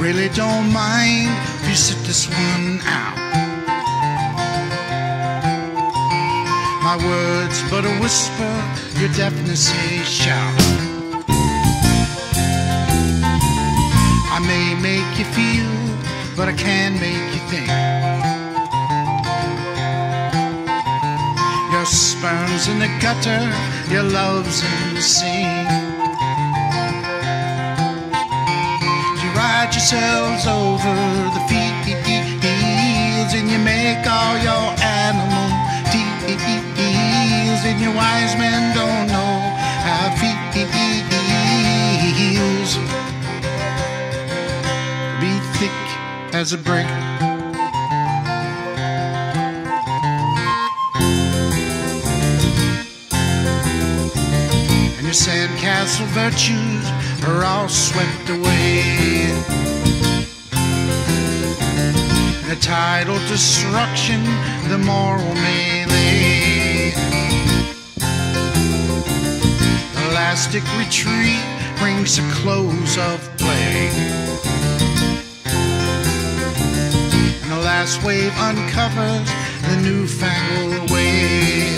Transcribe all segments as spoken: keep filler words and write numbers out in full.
really don't mind if you sit this one out. My words but a whisper, your deafness a shout. I may make you feel, but I can't make you think. Your sperm's in the gutter, your love's in the sink. You ride yourselves over the fields, and you make all your animal deals, and your wise men don't know how it feels. Be thick as a brick, and your sandcastle virtues are all swept away. The tidal destruction, the moral melee. Elastic retreat brings a close of play, and the last wave uncovers the newfangled way.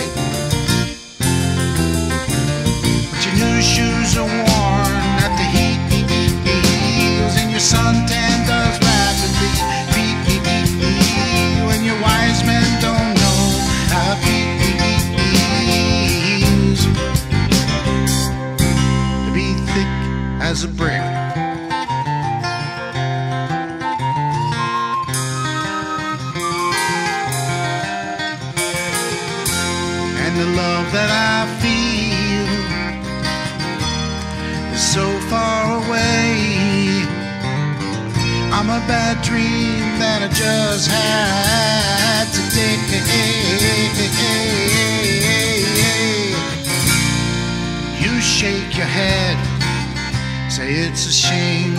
But your new shoes are worn at the heels, and your suntan does rapidly feel, and your wise men don't know how it feels to be thick as a brick. And the love that I feel is so far away. I'm a bad dream that I just had today. You shake your head, say it's a shame